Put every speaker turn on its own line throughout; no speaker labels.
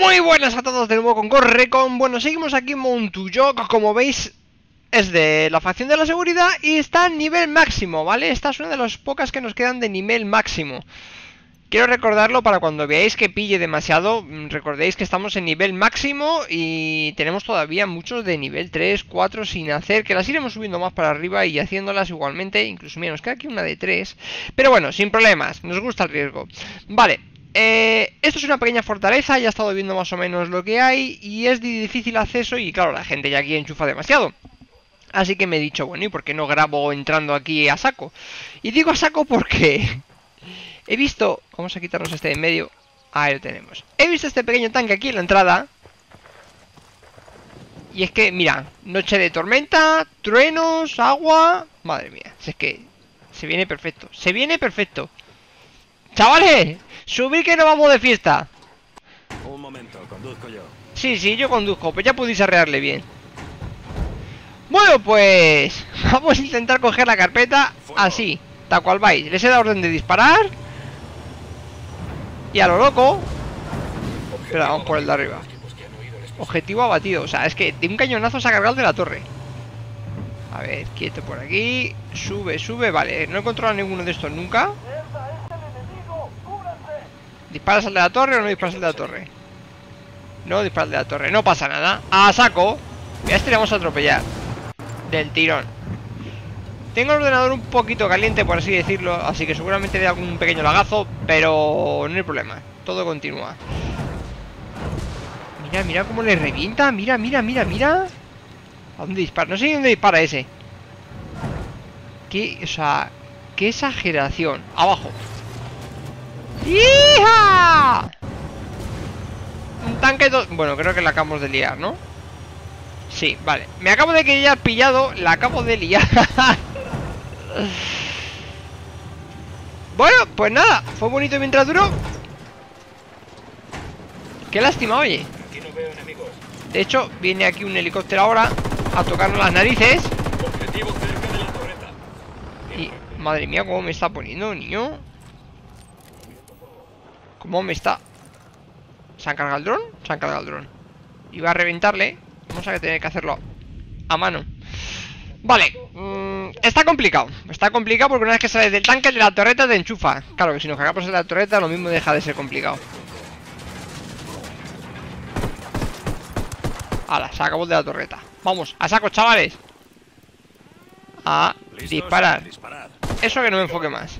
Muy buenas a todos de nuevo con Correcon. Bueno, seguimos aquí en Montujok. Como veis, es de la facción de la seguridad y está en nivel máximo, ¿vale? Esta es una de las pocas que nos quedan de nivel máximo. Quiero recordarlo para cuando veáis que pille demasiado. Recordéis que estamos en nivel máximo y tenemos todavía muchos de nivel 3, 4 sin hacer, que las iremos subiendo más para arriba y haciéndolas igualmente. Incluso, mira, nos queda aquí una de 3. Pero bueno, sin problemas, nos gusta el riesgo. Vale, esto es una pequeña fortaleza, ya he estado viendo más o menos lo que hay y es de difícil acceso y claro, la gente ya aquí enchufa demasiado. Así que me he dicho, bueno, ¿y por qué no grabo entrando aquí a saco? Y digo a saco porque... he visto... Vamos a quitarnos este de en medio. Ahí lo tenemos. He visto este pequeño tanque aquí en la entrada. Y es que, mira, noche de tormenta, truenos, agua... Madre mía, si es que se viene perfecto. Se viene perfecto. ¡Chavales! ¡Subir que no vamos de fiesta!
Un momento, conduzco yo.
Sí, yo conduzco, pues ya podéis arrearle bien. Bueno, pues... vamos a intentar coger la carpeta así, tal cual vais. Les he dado orden de disparar. Y a lo loco. Espera, vamos por el de arriba. Objetivo abatido, o sea, es que de un cañonazo se ha cargado de la torre. A ver, quieto por aquí. Sube, vale, no he controlado ninguno de estos nunca. ¿Disparas al de la torre o no disparas al de la torre? No disparas al de la torre, no pasa nada. A saco. Y a este le vamos a atropellar del tirón. Tengo el ordenador un poquito caliente, por así decirlo, así que seguramente dé algún pequeño lagazo, pero no hay problema, todo continúa. Mira cómo le revienta, mira. ¿A dónde dispara? No sé ni dónde dispara ese. O sea, qué exageración. Abajo. ¡Hija! Un tanque... Bueno, creo que la acabamos de liar, ¿no? Sí, vale. Me acabo de que ya pillado, la acabo de liar. Bueno, pues nada, fue bonito mientras duró. Qué lástima, oye. De hecho, viene aquí un helicóptero ahora a tocarnos las narices. Y, madre mía, cómo me está poniendo, niño. ¿Cómo me está? ¿Se han cargado el dron? Se han cargado el dron. Iba a reventarle. Vamos a tener que hacerlo a mano. Vale, está complicado. Está complicado porque una vez que sales del tanque, de la torreta te enchufa. Claro que si nos cagamos en la torreta, lo mismo deja de ser complicado. Hala, se acabó de la torreta. Vamos, a saco, chavales. A disparar. Eso que no me enfoque más.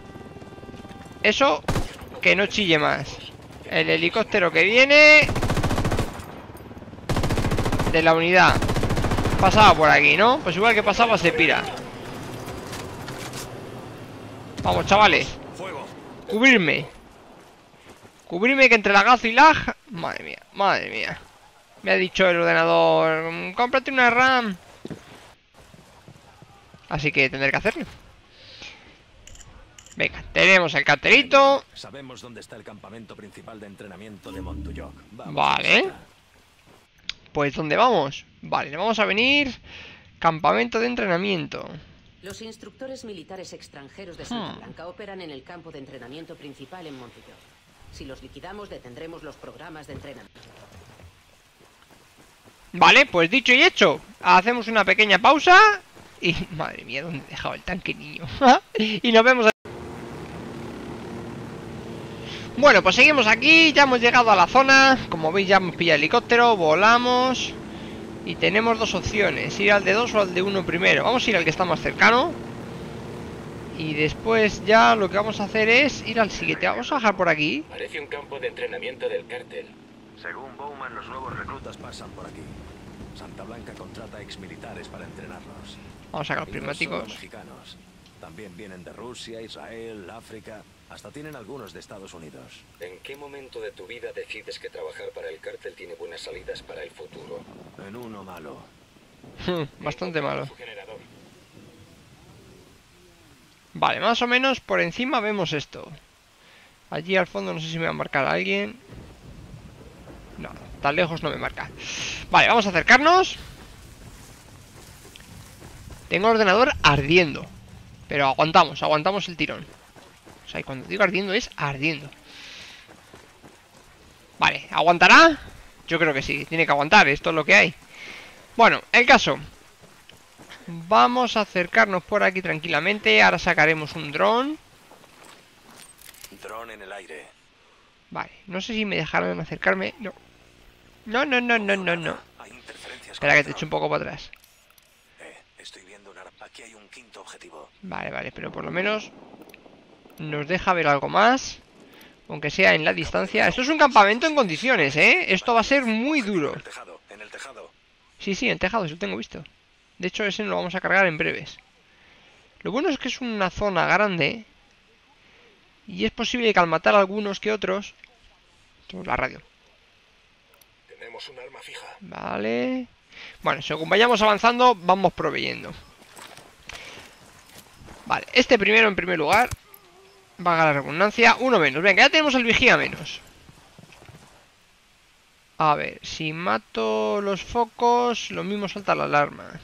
Eso que no chille más. El helicóptero que viene de la unidad pasaba por aquí, ¿no? Pues igual que pasaba se pira. Vamos, chavales. Cubrirme. Cubrirme que entre lagazo y lag. Madre mía. Me ha dicho el ordenador, cómprate una RAM. Así que tendré que hacerlo. Venga, tenemos el carterito.
Sabemos dónde está el campamento principal de entrenamiento de Montujok.
Vale. Pues ¿dónde vamos? Vale, le vamos a venir. Campamento de entrenamiento.
Los instructores militares extranjeros de Santa Blanca operan en el campo de entrenamiento principal en Montujok. Si los liquidamos, detendremos los programas de entrenamiento.
Vale, pues dicho y hecho. Hacemos una pequeña pausa. Y madre mía, ¿dónde he dejado el tanque, niño? Y nos vemos. Bueno, pues seguimos aquí. Ya hemos llegado a la zona. Como veis, ya hemos pillado el helicóptero. Volamos. Y tenemos dos opciones, ir al de 2 o al de 1 primero. Vamos a ir al que está más cercano. Y después ya lo que vamos a hacer es ir al siguiente. Vamos a bajar por aquí.
Parece un campo de entrenamiento del cártel.
Según Bowman, los nuevos reclutas pasan por aquí. Santa Blanca contrata exmilitares para entrenarlos.
Vamos a sacar los
Y no
prismáticos.
solo mexicanos. También vienen de Rusia, Israel, África. Hasta tienen algunos de Estados Unidos.
¿En qué momento de tu vida decides que trabajar para el cártel tiene buenas salidas para el futuro?
En uno malo.
Bastante malo.
Su generador.
Vale, más o menos por encima vemos esto. Allí al fondo no sé si me va a marcar alguien. No, tan lejos no me marca. Vale, vamos a acercarnos. Tengo el ordenador ardiendo. Pero aguantamos el tirón. O sea, y cuando digo ardiendo es ardiendo. Vale, ¿aguantará? Yo creo que sí, tiene que aguantar, esto es lo que hay. Bueno, el caso. Vamos a acercarnos por aquí tranquilamente. Ahora sacaremos un dron.
Dron en el aire.
Vale, no sé si me dejarán acercarme. No. No, no, no, no, no, no.
Hay interferencias.
Espera que te echo un poco para atrás.
Estoy viendo una... Aquí hay un quinto objetivo.
Vale, vale, pero por lo menos nos deja ver algo más. Aunque sea en la distancia. Esto es un campamento en condiciones, ¿eh? Esto va a ser muy duro.
En el tejado, en el tejado.
Sí, sí, en tejado, sí lo tengo visto. De hecho, ese lo vamos a cargar en breves. Lo bueno es que es una zona grande. Y es posible que al matar a algunos que otros... Tenemos la radio.
Tenemos un arma fija.
Vale. Bueno, según vayamos avanzando, vamos proveyendo. Vale, este primero en primer lugar. Valga la redundancia. Uno menos. Venga, ya tenemos el vigía menos. A ver, si mato los focos, lo mismo salta la alarma.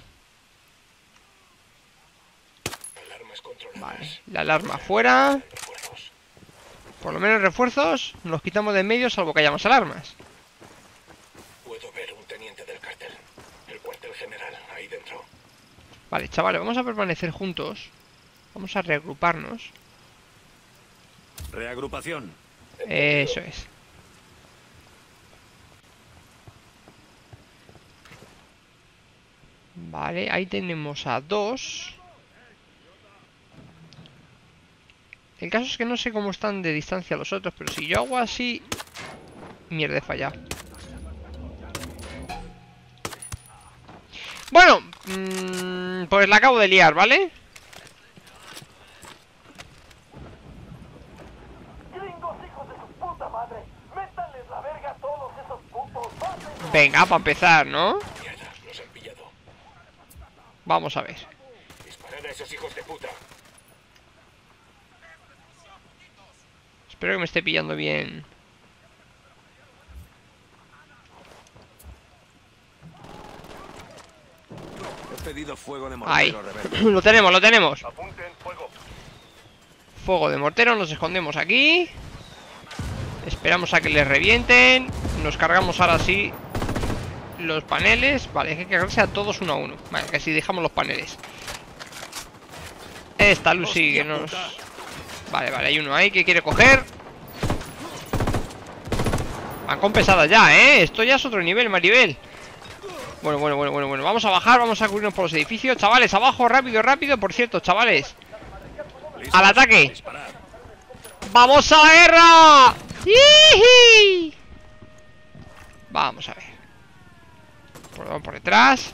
Vale, la alarma fuera. Por lo menos refuerzos nos quitamos de en medio, salvo que haya más alarmas.
Puedo ver un teniente del cártel. El cuartel general, ahí dentro.
Vale, chavales, vamos a permanecer juntos. Vamos a reagruparnos.
Reagrupación.
Eso es. Vale, ahí tenemos a dos. El caso es que no sé cómo están de distancia los otros, pero si yo hago así... Mierda, he fallado. Bueno, pues la acabo de liar, ¿vale? Venga, para empezar, ¿no?
Mierda, los han pillado.
Vamos a ver.
Disparad a esos hijos de puta.
Espero que me esté pillando bien.
He pedido fuego de
Ahí.
mortero, rebelde.
Lo tenemos, lo tenemos.
Apunten fuego.
Fuego de mortero, nos escondemos aquí. Esperamos a que les revienten. Nos cargamos ahora sí los paneles. Vale, hay que cargarse a todos uno a uno. Vale, que si dejamos los paneles. Esta Lucy que nos... Vale, vale, hay uno ahí que quiere coger. Van con pesadas ya, ¿eh? Esto ya es otro nivel, Maribel. Bueno. Vamos a bajar, vamos a cubrirnos por los edificios. Chavales, abajo, rápido, rápido. Por cierto, chavales, al ataque.
Disparad.
¡Vamos a la guerra! ¡Yiji! Vamos a ver. Por detrás.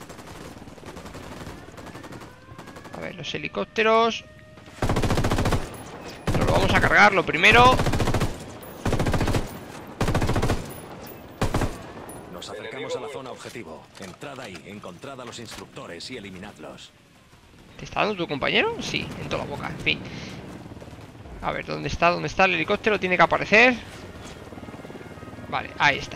A ver, los helicópteros. Nos lo vamos a cargar, lo primero.
Nos acercamos a la zona objetivo. Entrad ahí, encontrad a los instructores y eliminadlos.
¿Te está dando tu compañero? Sí, en toda la boca, en fin. A ver, ¿dónde está? ¿Dónde está el helicóptero? Tiene que aparecer. Vale, ahí está.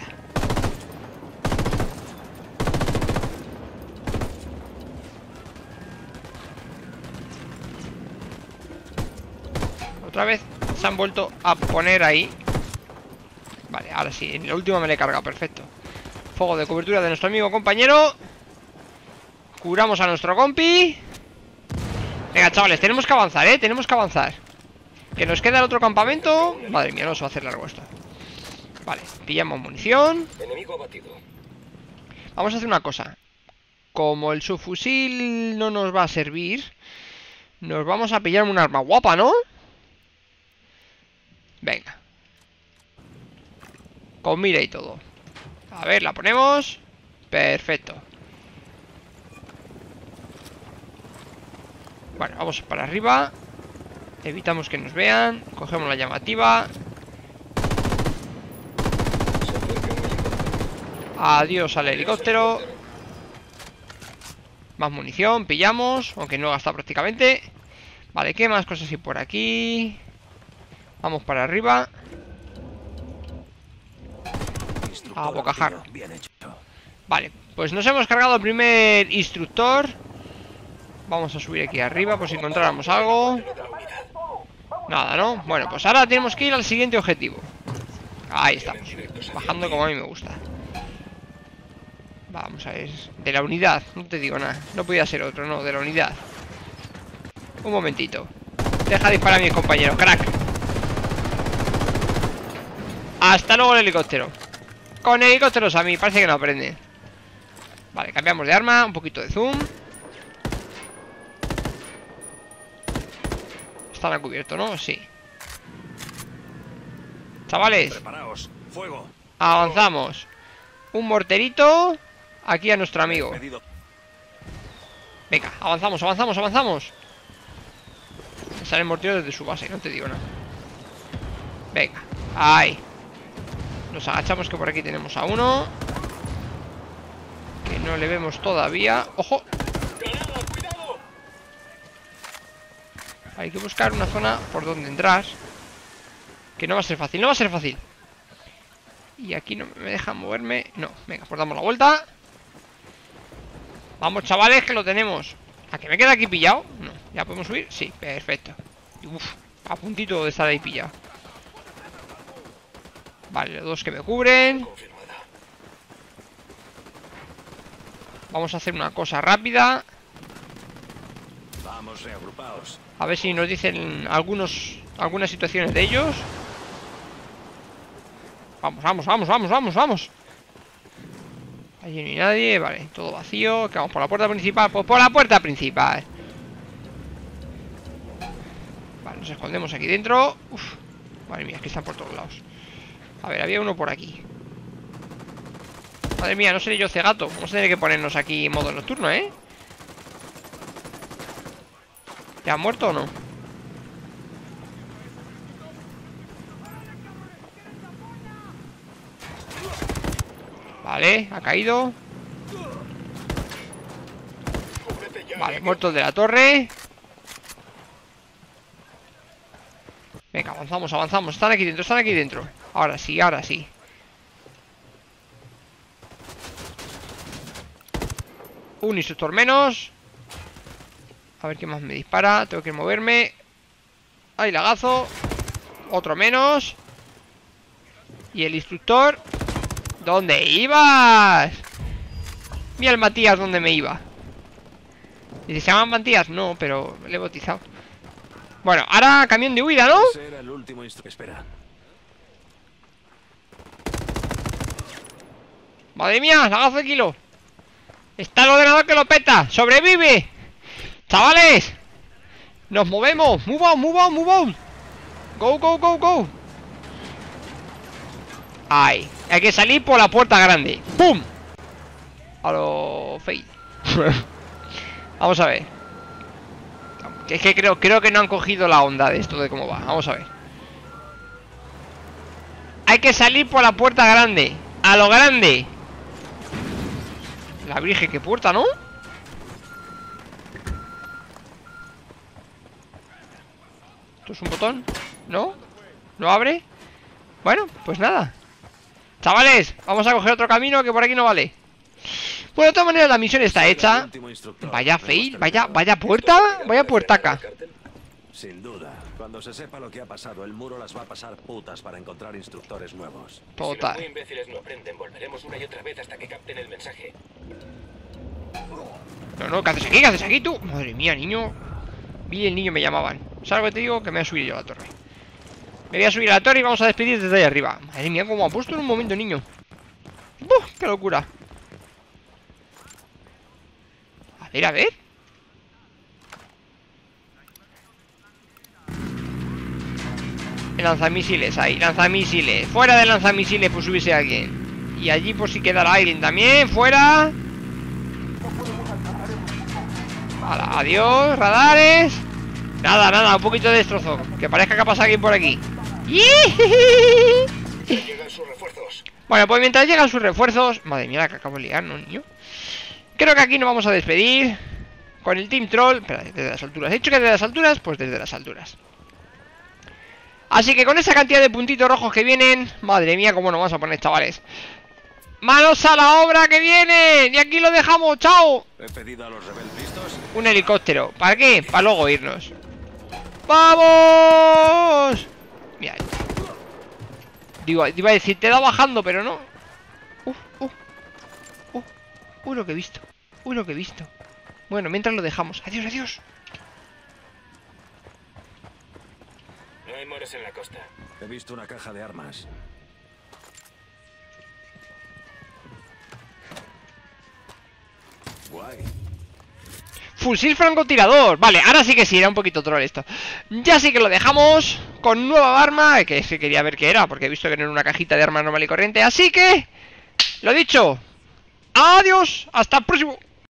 Otra vez se han vuelto a poner ahí. Vale, ahora sí, en la última me la he cargado, perfecto. Fuego de cobertura de nuestro amigo compañero. Curamos a nuestro compi. Venga, chavales, tenemos que avanzar, tenemos que avanzar. Que nos queda el otro campamento. Madre mía, no se va a hacer largo esto. Vale, pillamos munición.
Enemigo abatido.
Vamos a hacer una cosa. Como el subfusil no nos va a servir, nos vamos a pillar un arma guapa, ¿no? Venga. Con mira y todo. A ver, la ponemos. Perfecto. Bueno, vamos para arriba. Evitamos que nos vean. Cogemos la llamativa. Adiós al helicóptero. Más munición, pillamos. Aunque no he gastado prácticamente. Vale, ¿qué más cosas hay por aquí? Vamos para arriba. A bocajarro.
Bien hecho.
Vale, pues nos hemos cargado el primer instructor. Vamos a subir aquí arriba por si encontráramos algo. Nada, ¿no? Bueno, pues ahora tenemos que ir al siguiente objetivo. Ahí estamos. Bajando como a mí me gusta. Vamos a ver. De la unidad, no te digo nada. No podía ser otro, no, de la unidad. Un momentito. Deja de disparar a mis compañeros, crack. Hasta luego el helicóptero. Con helicópteros a mí, parece que no aprende. Vale, cambiamos de arma, un poquito de zoom. Están a cubierto, ¿no? Sí. Chavales,
Preparaos. Fuego.
avanzamos. Un morterito aquí a nuestro amigo.
Pedido.
Venga, avanzamos, avanzamos, avanzamos. Sale el mortero desde su base, no te digo nada. Venga, ahí. Nos agachamos que por aquí tenemos a uno. Que no le vemos todavía. ¡Ojo! Hay que buscar una zona por donde entrar. Que no va a ser fácil, no va a ser fácil. Y aquí no me dejan moverme. No, venga, pues damos la vuelta. Vamos, chavales, que lo tenemos. ¿A que me queda aquí pillado? No, ¿ya podemos subir? Sí, perfecto. Uf, a puntito de estar ahí pillado. Vale, los dos que me cubren. Vamos a hacer una cosa rápida.
Vamos, reagrupaos.
A ver si nos dicen algunas situaciones de ellos. Vamos, vamos, vamos, vamos, vamos, vamos. Allí no hay nadie, vale, todo vacío. Que vamos por la puerta principal, pues por la puerta principal. Vale, nos escondemos aquí dentro. Uf, madre mía, es que están por todos lados. A ver, había uno por aquí. Madre mía, no seré yo cegato. Vamos a tener que ponernos aquí en modo nocturno, ¿eh? ¿Ya ha muerto o no? Vale, ha caído. Vale, muerto el de la torre. Venga, avanzamos, avanzamos. Están aquí dentro, están aquí dentro. Ahora sí, ahora sí. Un instructor menos. A ver qué más me dispara. Tengo que moverme. Ahí, lagazo. Otro menos. Y el instructor. ¿Dónde ibas? Mira el Matías dónde me iba. ¿Y se llaman Matías? No, pero le he bautizado. Bueno, ahora camión de huida, ¿no?
Ese era el último Espera.
Madre mía, lagazo de kilo. Está el ordenador que lo peta. ¡Sobrevive! ¡Chavales! ¡Nos movemos! ¡Move on, move on, move on! ¡Go, go, go, go! ¡Ay! Hay que salir por la puerta grande. ¡Pum! A lo Fade. Vamos a ver. Es que creo que no han cogido la onda de esto de cómo va. Vamos a ver. Hay que salir por la puerta grande. ¡A lo grande! La Virgen, qué puerta, ¿no? ¿Esto es un botón? ¿No? ¿No abre? Bueno, pues nada. Chavales, vamos a coger otro camino que por aquí no vale. Bueno, de todas maneras la misión está hecha. Vaya fail, vaya puerta. Vaya puertaca.
Sin duda. Cuando se sepa lo que ha pasado, el muro las va a pasar putas para encontrar instructores nuevos.
Si los
Total.
muy imbéciles no aprenden, volveremos una y otra vez hasta que capten el mensaje.
No, ¿qué haces aquí? ¿Qué haces aquí tú? Madre mía, niño. Vi y el niño me llamaban. ¿Sabes lo que te digo? Que me voy a subir yo a la torre. Me voy a subir a la torre y vamos a despedir desde ahí arriba. Madre mía, cómo ha puesto en un momento, niño. ¡Buf! ¡Qué locura! A ver, a ver. Lanzamisiles ahí, lanzamisiles. Fuera de lanzamisiles por subirse a alguien. Y allí por si quedara alguien también. Fuera. Hala, adiós, radares. Nada, un poquito de destrozo. Que parezca que ha pasado alguien por aquí.
Llegan sus refuerzos.
Bueno, pues mientras llegan sus refuerzos. Madre mía, la que acabo de liar, ¿no, niño? Creo que aquí nos vamos a despedir con el Team Troll. Espera, desde las alturas. ¿He dicho que desde las alturas? Pues desde las alturas. Así que con esa cantidad de puntitos rojos que vienen. Madre mía, cómo nos vamos a poner, chavales. ¡Manos a la obra que vienen! Y aquí lo dejamos, ¡chao!
He pedido a los rebeldes listos.
Un helicóptero, ¿para qué? Para luego irnos. ¡Vamos! Mira. Digo, iba a decir, te da bajando, pero no. Uy, lo que he visto. Uy, lo que he visto. Bueno, mientras lo dejamos. Adiós, adiós.
No hay moros en la costa.
He visto una caja de armas. Guay.
Fusil francotirador. Vale, ahora sí que sí, era un poquito troll esto. Ya sí que lo dejamos con nueva arma, que sí quería ver qué era, porque he visto que no era una cajita de armas normal y corriente. Así que, lo dicho. Adiós, hasta el próximo.